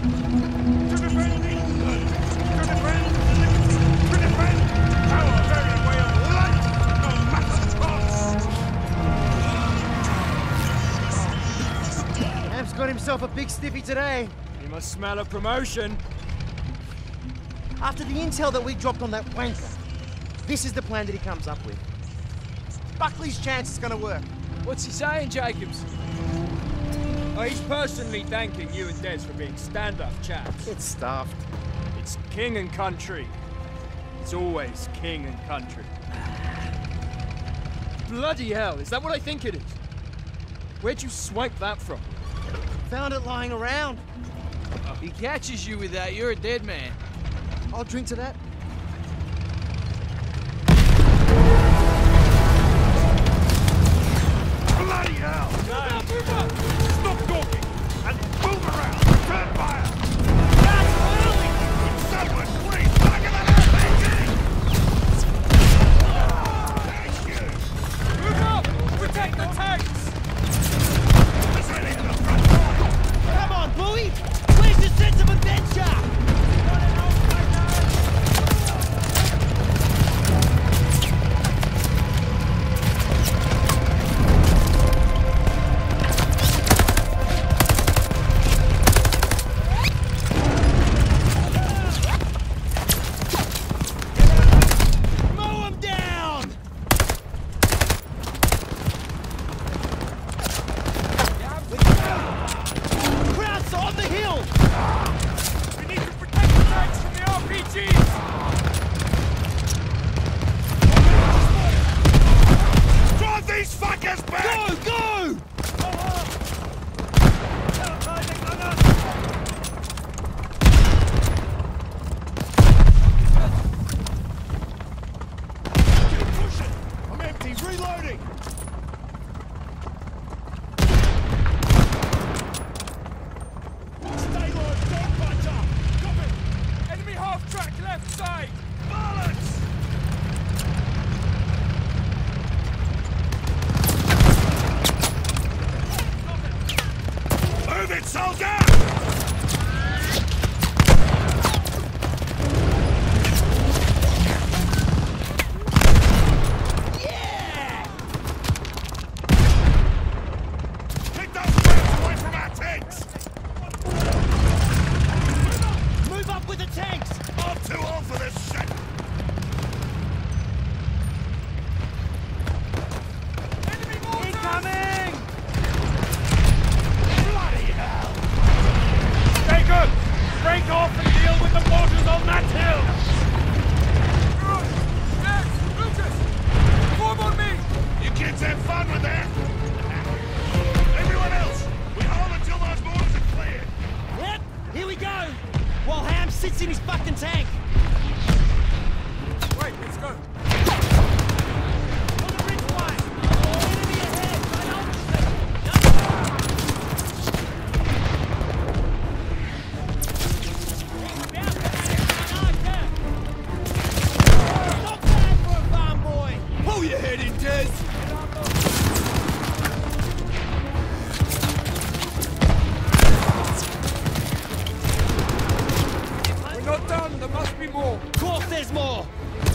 Got himself a big stiffy today. He must smell a promotion. After the intel that we dropped on that wanker, this is the plan that he comes up with. Buckley's chance it's gonna work. What's he saying, Jacobs? Oh, he's personally thanking you and Des for being stand-up chaps. It's stuffed. It's king and country. It's always king and country. Bloody hell, is that what I think it is? Where'd you swipe that from? Found it lying around. If he catches you with that, you're a dead man. I'll drink to that. Bloody hell! Move up! Stop talking! And move around! Return fire! That's early! Someone, please, back of the RPG! Thank you! Move up! Protect the tanks! Let's head into the front door! Come on, Bluey! Where's your sense of adventure? Sits in his fucking tank! Wait, let's go. On the ridge line! Enemy ahead! Stop that for a farm boy! Pull your head in, Des! Not done, there must be more. Of course there's more!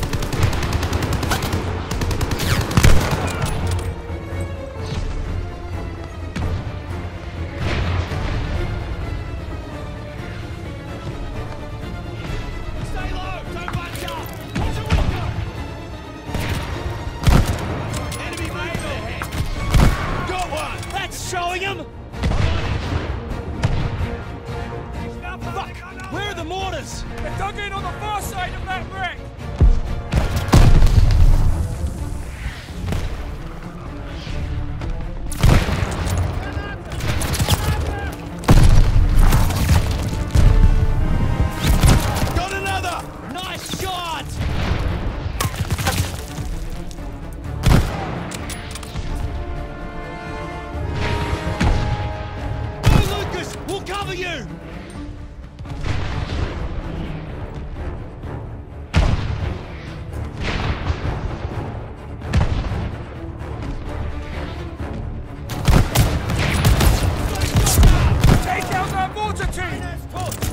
Stay low! Don't bunch up! Watch the window! Enemy made ahead! Got one! That's showing him! Fuck! Where are the mortars? They're dug in on the far side of that wreck! Got another! Nice shot! Go, Lucas! We'll cover you! Take out that mortar team!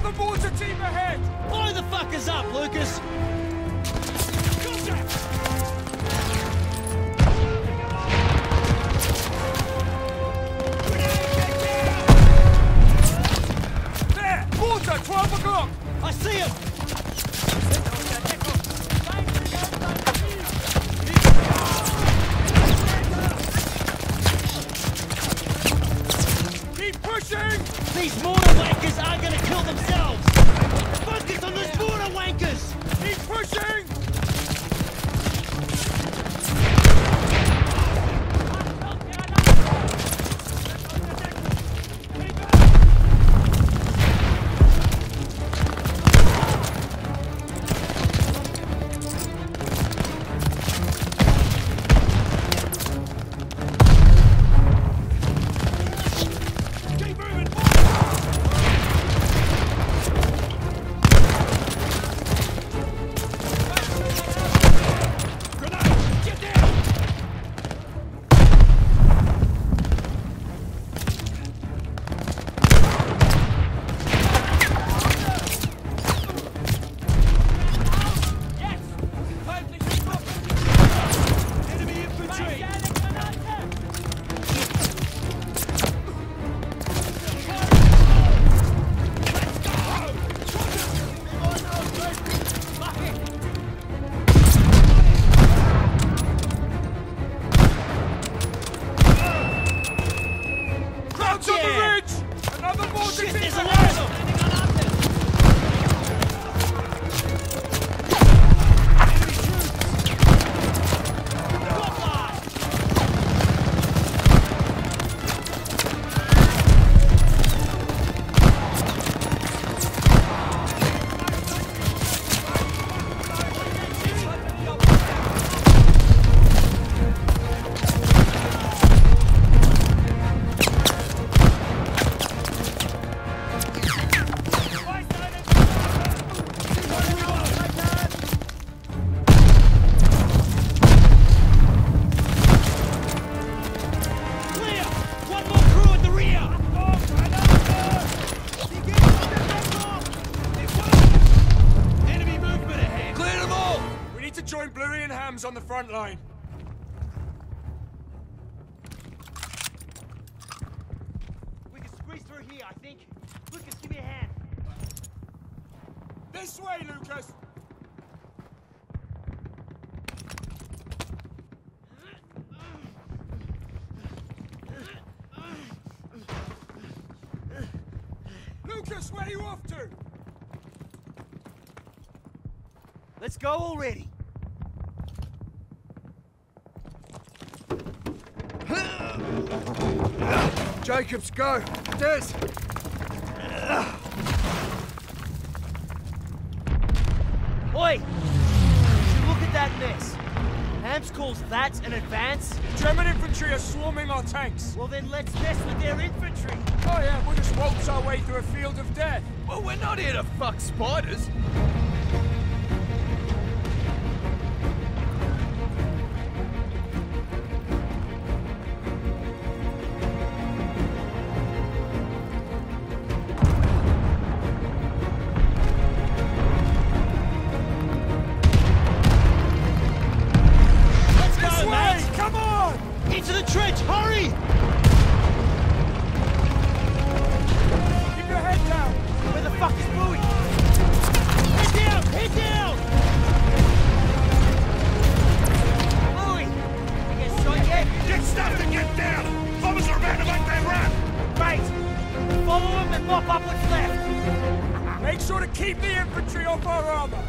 Another mortar team ahead! Blow the fuckers up, Lucas! There! Mortar, 12 o'clock! I see him! Keep pushing! These mortar wankers aren't gonna kill themselves! Focus on those mortar wankers! Keep pushing! Crouch on the ridge! Another mortar Shit, team there's a ahead! lot of them! Join Bluey and Hams on the front line. We can squeeze through here, I think. Lucas, give me a hand. This way, Lucas! Lucas, where are you off to? Let's go already. Jacobs, go! Des! Oi! Would you look at that mess? Hams calls that an advance? German infantry are swarming our tanks. Well then let's mess with their infantry. Oh yeah, we'll just waltz our way through a field of death. Well, we're not here to fuck spiders. Into the trench! Hurry! Keep your head down! Where the fuck is Bluey? Head down! Head down! Bluey! You get shot yet? Get stuffed and get down! Bombers are about to make their run! Great! Follow him and mop up what's left! Make sure to keep the infantry off our armor!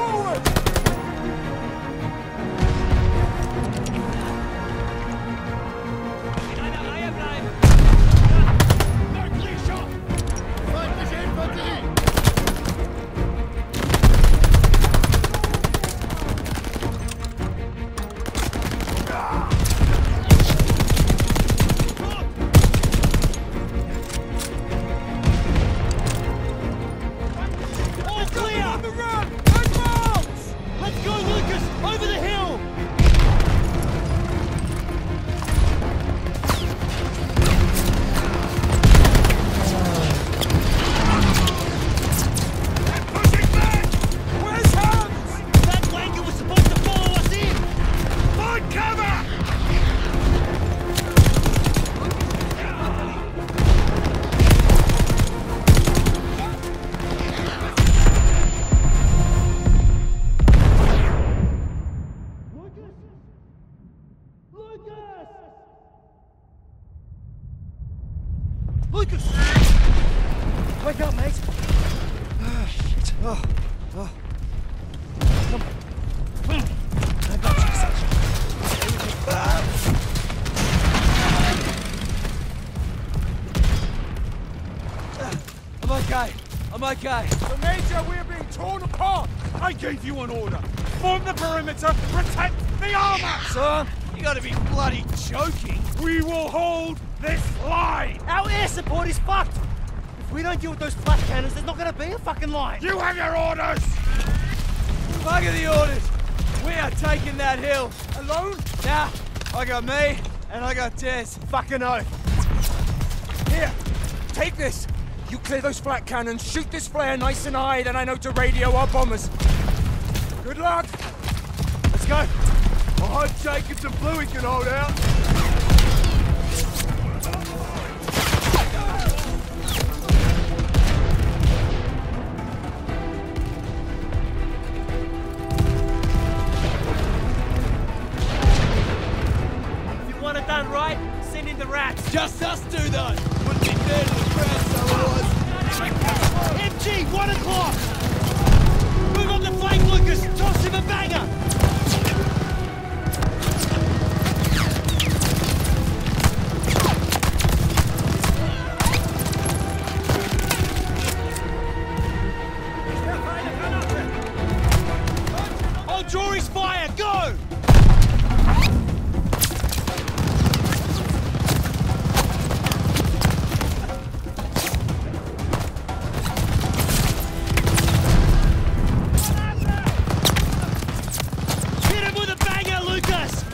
forward! All clear! On the run! Advance! Let's go, Lucas! Over the hill! Pushing back! Where's Hans? That wanker was supposed to follow us in! Find cover! Lucas! Lucas! Lucas! Wake up, mate. Shit. Oh. Come on. I got you, I'm okay. I'm okay. The Major, we're being torn apart! I gave you an order. Form the perimeter, protect the armor! Son, you gotta be bloody joking. We will hold this line! Our air support is fucked! If we don't deal with those flat cannons, there's not gonna be a fucking line! You have your orders! Look at the orders. We are taking that hill. Alone? Nah, I got me, and I got Des. Fucking oath! Here, take this. You clear those flat cannons, shoot this flare nice and high, then I know to radio our bombers. Good luck. Let's go! I hope Jacobs and Bluey can hold out. If you want it done right, send in the rats. Just us two, though. Wouldn't be fair to the crowd otherwise. MG, 1 o'clock! Move on the flank, Lucas! Toss him a banger! I'll draw his fire, go! Hit him with a banger, Lucas!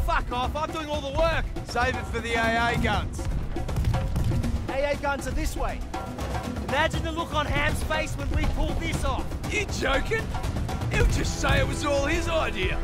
fuck off. I'm doing all the work. Save it for the AA guns. AA guns are this way. Imagine the look on Ham's face when we pull this off. You joking? He'll just say it was all his idea.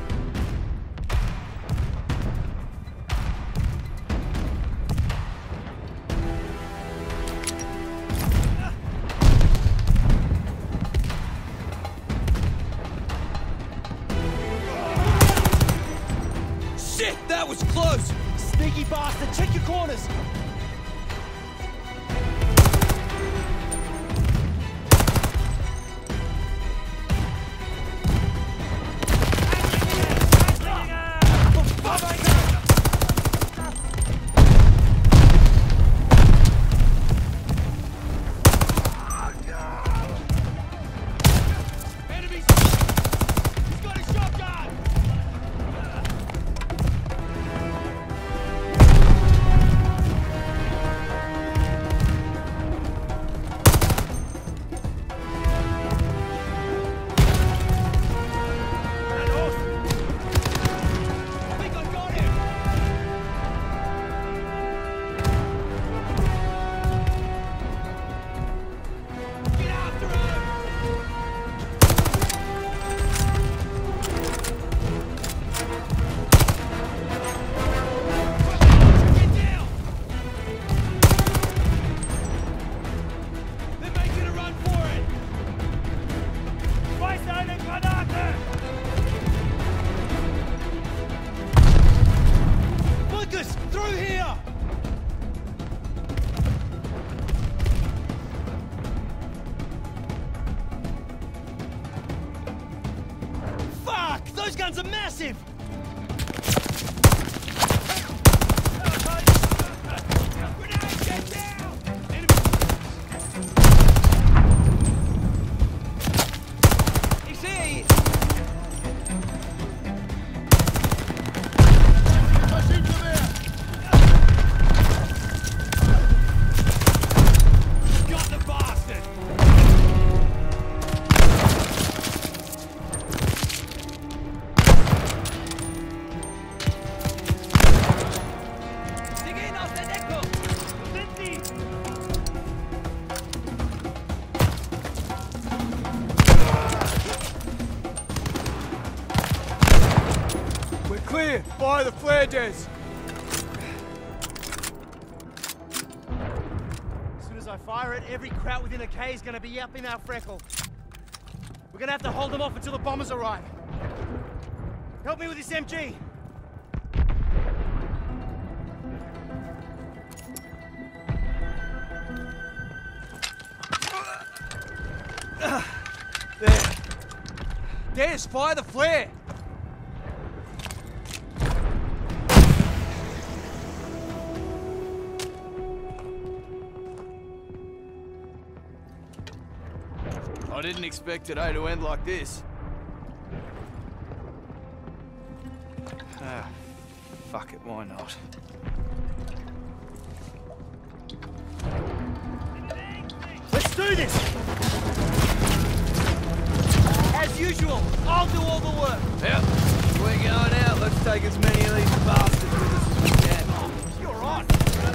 Shit, that was close! Sneaky bastard, check your corners. Those guns are massive! Clear! Fire the flare, Des! As soon as I fire it, every kraut within a K is gonna be up in our freckle. We're gonna have to hold them off until the bombers arrive. Help me with this MG! There. Des, fire the flare! I didn't expect today to end like this. Ah, fuck it, why not? Let's do this! As usual, I'll do all the work. Yep, we're going out. Let's take as many of these bastards with us as we can. You're on.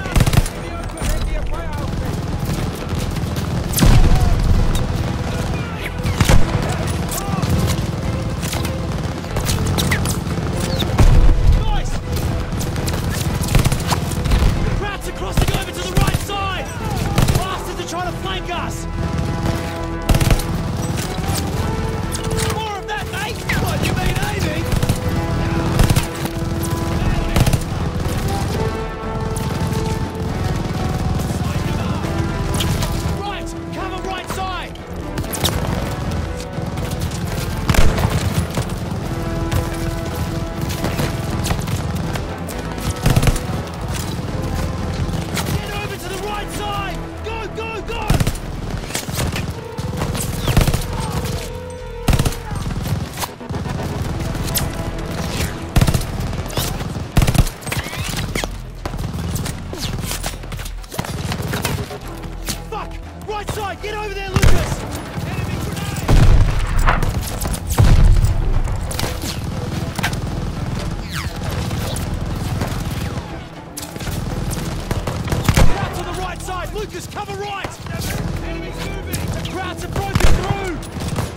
Trying to flank us! More of that, mate! What, you mean aiming? Lucas, cover right! Enemies moving! The Krauts have broken through!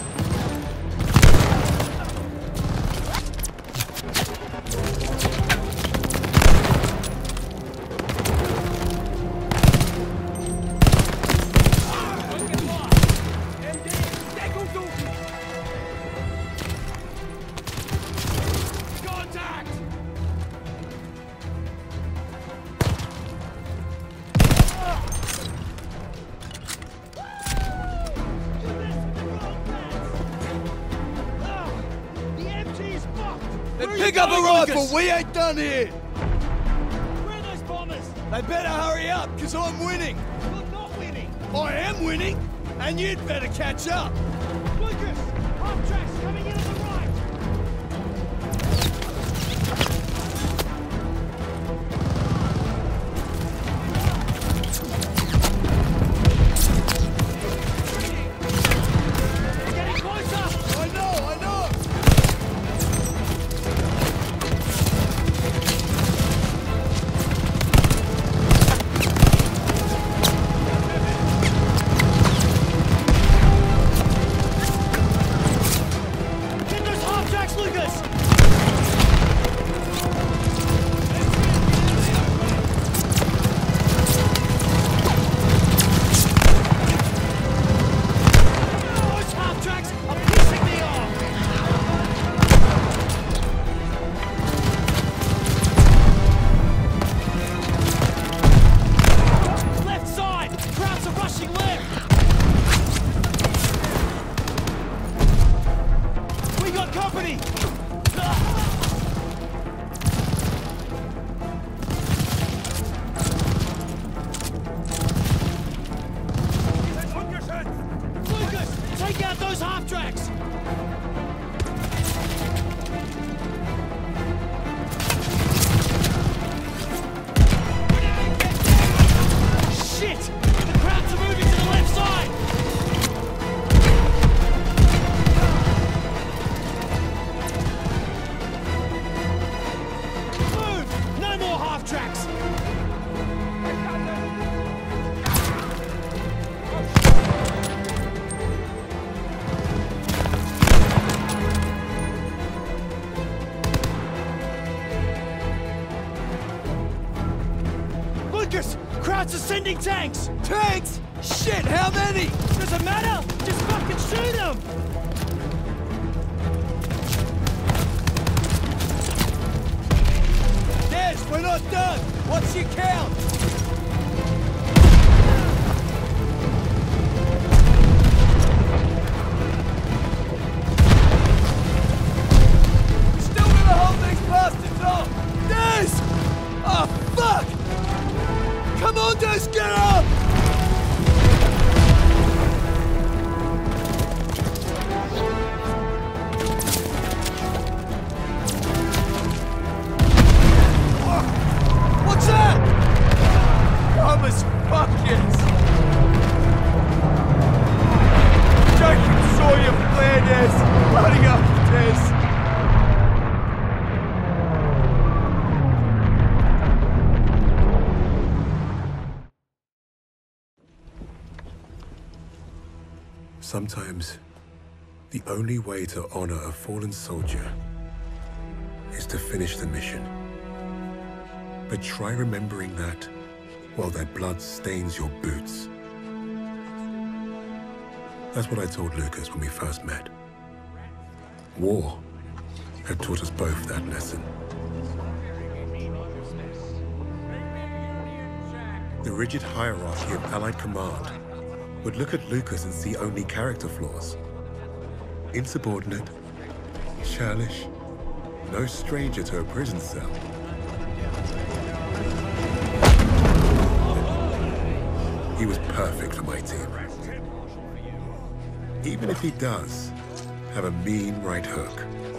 Pick up a rifle, we ain't done here! Where are those bombers? They better hurry up, because I'm winning! You're not winning! I am winning! And you'd better catch up! Lucas! Half tracks coming in on the right! Getting closer! I know! Get those half tracks, Lucas! Those half tracks are pissing me off! Left side! Krauts are rushing left! We got company! Lucas, take out those half tracks! Shit! The Krauts are moving to the left side! Move! No more half tracks! Lucas! Krauts are sending tanks! Tanks? Shit, how many? Doesn't matter! Just fucking shoot them! Des, we're not done! What's your count? We're still gonna hold these bastards off! Des! Oh, fuck! Come on, Des, get up! What's that? Dumb as fuck, yes. Jacob saw your plan, Des. Bloody up, Des. Sometimes, the only way to honor a fallen soldier is to finish the mission. But try remembering that while their blood stains your boots. That's what I told Lucas when we first met. War had taught us both that lesson. The rigid hierarchy of Allied command would look at Lucas and see only character flaws. Insubordinate, churlish, no stranger to a prison cell. He was perfect for my team. Even if he does have a mean right hook.